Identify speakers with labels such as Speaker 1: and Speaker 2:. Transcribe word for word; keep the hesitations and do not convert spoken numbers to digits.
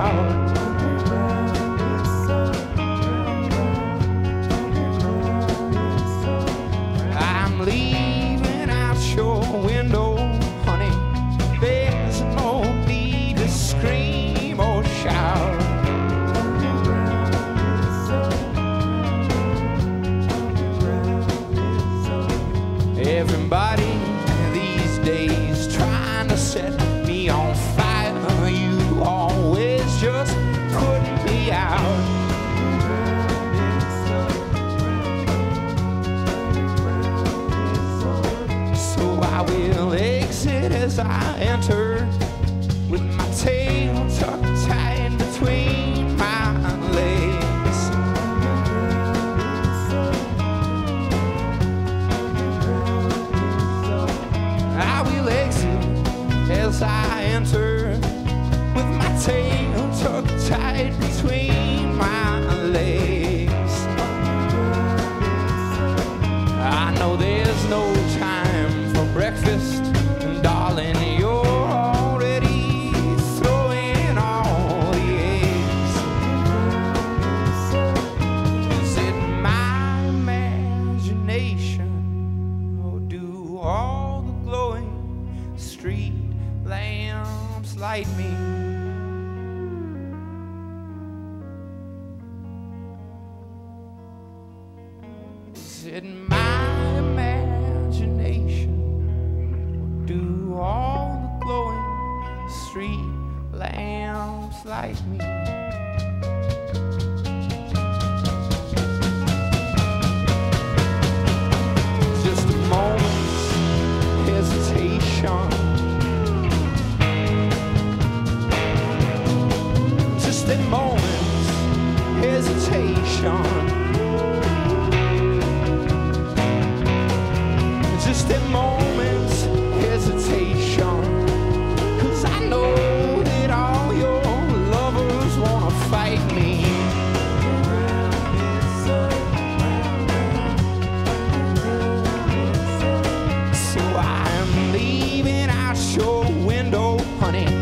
Speaker 1: out. I'm leaving out your window, honey. There's no need to scream or shout. Everybody these days trying to set me on fire. You always just put me out. So I will exit as I enter, with my tail tucked tight between my legs. I will exit as I enter, with my tail tucked tight between my legs. I know there's no time for breakfast, and darling, you're already throwing all the eggs. Is it my imagination, or do all the glowing street lamps light me? Is it my imagination, or do all the glowing street lamps light me? Just a moment's hesitation, just a moment's hesitation, just a moment's hesitation. 'Cause I know that all your lovers wanna fight me. So I'm leaving out your window, honey.